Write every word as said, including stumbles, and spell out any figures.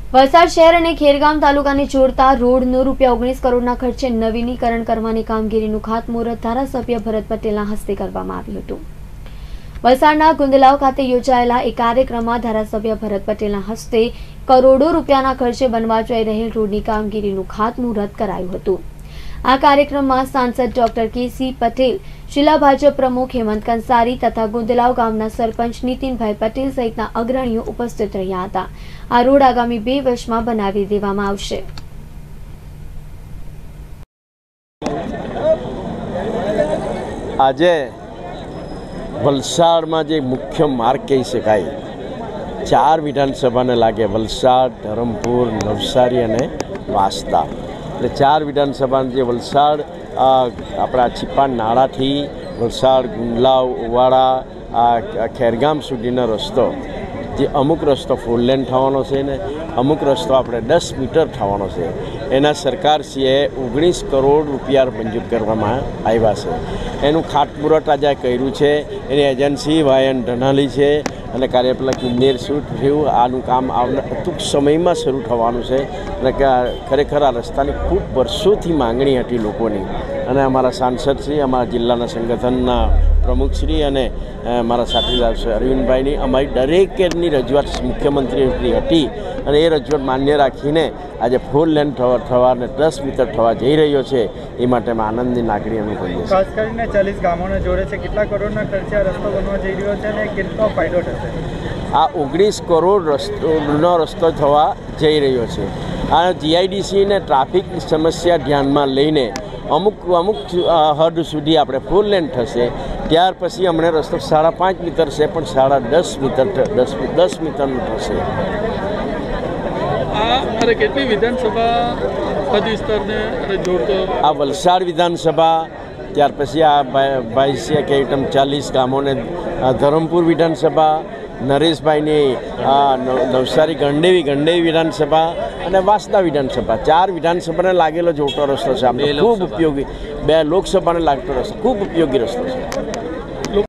વલસાડ શહેર અને ખેરગામ તાલુકાને જોડતા રોડનું રૂપિયા ઓગણીસ કરોડના ખર્ચે નવીનીકરણ કરવાની કામગીરીનું ખાતમુહૂર્ત ધારાસભ્ય ભરત પટેલના હસ્તે કરવામાં આવ્યું હતું। વલસાડના ગુંદલાવ ખાતે યોજાયેલા એક કાર્યક્રમમાં ધારાસભ્ય ભરત પટેલના હસ્તે કરોડો રૂપિયાના ખર્ચે બનવા જઈ રહેલ રોડની કામગીરીનું ખાતમુહૂર્ત કરાયું હતું। આ કાર્યક્રમમાં સાંસદ ડોક્ટર કેસી પટેલ, જિલ્લા ભાજપ પ્રમુખ હેમંત કંસારી તથા ગુંદલાવ ગામના સરપંચ નીતિનભાઈ પટેલ સહિતના અગ્રણીઓ ઉપસ્થિત રહ્યા હતા। આ રોડ આગામી બે વર્ષમાં બનાવી દેવામાં આવશે। આજે વલસાડમાં જે મુખ્ય માર્ગ કહી શકાય, ચાર વિધાનસભાને લાગે, વલસાડ, ધરમપુર, નવસારી અને વાંસદા। એટલે ચાર વિધાનસભા જે વલસાડ આપણા છીપા નાળાથી વલસાડ, ગુંદલાવ, ઉવાડા, ખેરગામ સુધીનો રસ્તો, જે અમુક રસ્તો ફોર લેન થવાનો છે ને અમુક રસ્તો આપણે દસ મીટર થવાનો છે, એના સરકારશ્રીએ ઓગણીસ કરોડ રૂપિયા મંજૂર કરવામાં આવ્યા છે। એનું ખાતમુહૂર્ત આજે કર્યું છે। એની એજન્સી વાયન ધનાલી છે અને કાર્યપાલક ઇજનેર શરૂ થયું। આનું કામ આવનાર ટૂંક સમયમાં શરૂ થવાનું છે અને ખરેખર આ રસ્તાની ખૂબ વર્ષોથી માંગણી હતી લોકોની, અને અમારા સાંસદશ્રી, અમારા જિલ્લાના સંગઠનના પ્રમુખશ્રી અને મારા સાથીદાર શ્રી અરવિંદભાઈની અમારી દરેકની રજૂઆત મુખ્યમંત્રીની હતી અને એ રજૂઆત માન્ય રાખીને આજે ફોર લેન થવા થવા અને દસ મીટર થવા જઈ રહ્યો છે। એ માટે અમે આનંદની લાગણી અનુભવીએ છીએ। ખાસ કરીને ચાલીસ ગામોને જોડે છે, કેટલા કરોડના ખર્ચે આ રસ્તો બનવા જઈ રહ્યો છે અને કેટલો ફાયદો થશે? આ ઓગણીસ કરોડ રસ્તોનો રસ્તો થવા જઈ રહ્યો છે। આ જીઆઈડીસીને ટ્રાફિકની સમસ્યા ધ્યાનમાં લઈને અમુક અમુક હદ સુધી આપણે ફોર લેન થશે। ત્યાર પછી અમને રસ્તો સાડા પાંચ મીટર છે પણ સાડા દસ મીટર દસ દસ મીટરનું થશે। અરે કેટલી વિધાનસભા હદ વિસ્તારને જોડતો આ વલસાડ વિધાનસભા, ત્યાર પછી આ બાવીસ કે એકદમ ચાલીસ ગામોને ધરમપુર વિધાનસભા, નરેશભાઈની નવસારી ગંડેવી ગંડેવી વિધાનસભા અને વાંસદા વિધાનસભા, ચાર વિધાનસભાને લાગેલો જોડતો રસ્તો છે। આમ ખૂબ ઉપયોગી, બે લોકસભાને લાગતો રસ્તો ખૂબ ઉપયોગી રસ્તો છે।